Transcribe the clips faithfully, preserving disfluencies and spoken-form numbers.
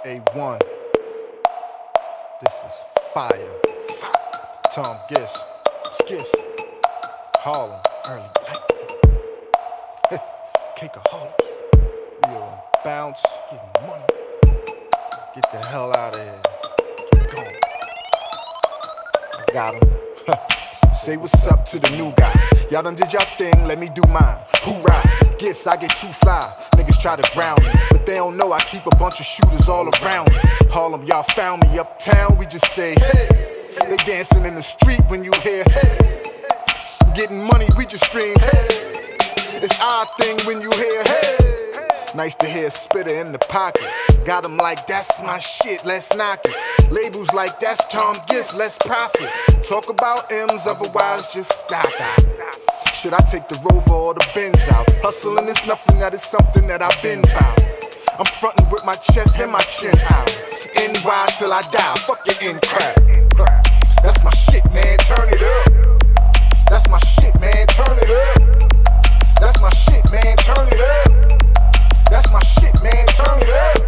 A one. This is fire. Fire. Tom Gish. Skish. Harlem. Early light. Cakeaholics. We on bounce. Getting money. Get the hell out of here. Keep going. I got him. Say what's up to the new guy. Y'all done did y'all thing, let me do mine. Hoorah, guess I get too fly. Niggas try to ground me, but they don't know I keep a bunch of shooters all around me. Harlem, y'all found me uptown, we just say hey. They dancing in the street when you hear hey. Getting money, we just scream hey. It's our thing when you hear hey. Nice to hear a spitter in the pocket. Got them like, that's my shit, let's knock it. Labels like, that's Tom Gish, let's profit. Talk about M's, otherwise just stop it. Should I take the Rover or the Benz out? Hustling is nothing, that is something that I've been about. I'm frontin' with my chest and my chin out. N Y till I die, fuck your in crap. That's my shit, man, turn it up. That's my shit, man, turn it up. That's my shit, man, turn it up. That's my shit, man, turn it up.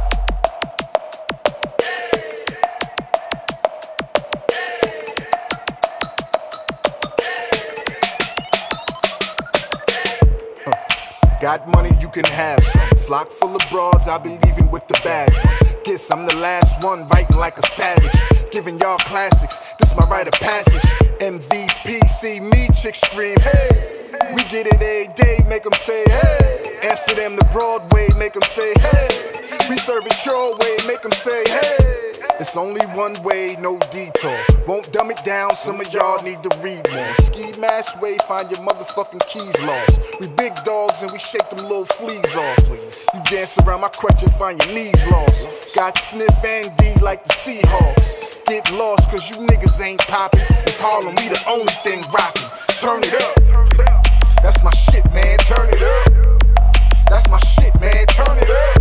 Got money, you can have some. Flock full of broads, I be leaving with the bad one. Guess I'm the last one, writing like a savage. Giving y'all classics, this my rite of passage. M V P, see me, chicks scream, hey. We get it every day, make them say, hey. Amsterdam to Broadway, make them say, hey. We serve it your way, make them say, hey. It's only one way, no detour. Won't dumb it down, some of y'all need to read more. Ski mask way, find your motherfucking keys lost. We big dogs and we shake them little fleas off. You dance around my crutch and find your knees lost. Got sniff and D like the Seahawks. Get lost cause you niggas ain't poppin'. It's Harlem, we the only thing rockin'. Turn it up. That's my shit, man, turn it up. That's my shit, man, turn it up.